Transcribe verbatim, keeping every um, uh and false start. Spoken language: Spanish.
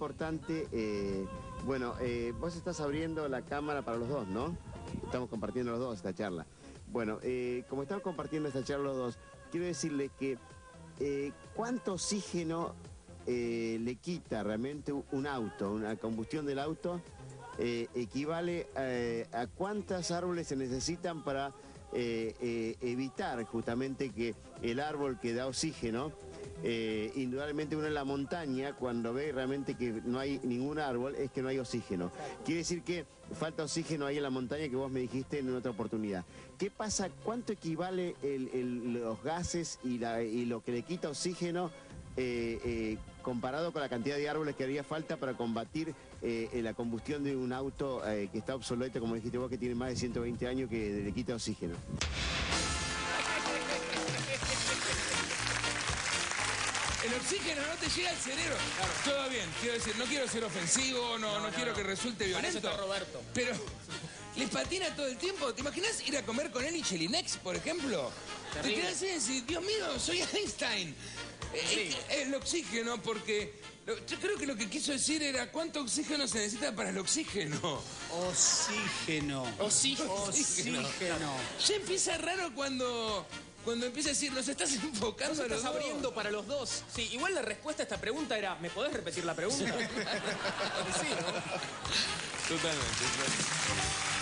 importante, eh, bueno, eh, vos estás abriendo la cámara para los dos, ¿no? Estamos compartiendo los dos esta charla. Bueno, eh, como estamos compartiendo esta charla los dos, quiero decirle que eh, ¿cuánto oxígeno eh, le quita realmente un auto, una combustión del auto? Eh, equivale eh, a cuántos árboles se necesitan para eh, eh, evitar justamente que el árbol que da oxígeno, eh, indudablemente uno en la montaña, cuando ve realmente que no hay ningún árbol, es que no hay oxígeno. Quiere decir que falta oxígeno ahí en la montaña, que vos me dijiste en otra oportunidad. ¿Qué pasa? ¿Cuánto equivale el, el, los gases y, la, y lo que le quita oxígeno Eh, eh, comparado con la cantidad de árboles que haría falta para combatir eh, la combustión de un auto eh, que está obsoleto, como dijiste vos, que tiene más de ciento veinte años, que le quita oxígeno? El oxígeno no te llega al cerebro. Claro. Todo bien, quiero decir, no quiero ser ofensivo, no, no, no, no quiero no. que resulte violento. Para eso está Roberto. Pero les patina todo el tiempo. ¿Te imaginas ir a comer con él y Chelinex, por ejemplo? Terrible. Te quedas así y decís, Dios mío, soy Einstein. Sí. Es el oxígeno, porque yo creo que lo que quiso decir era cuánto oxígeno se necesita para el oxígeno. Oxígeno. Oxígeno. Oxígeno. Ya empieza raro cuando, cuando empieza a decir, los estás enfocando los a los estás dos. abriendo para los dos. Sí, igual la respuesta a esta pregunta era, ¿me podés repetir la pregunta? Sí, ¿no? Totalmente.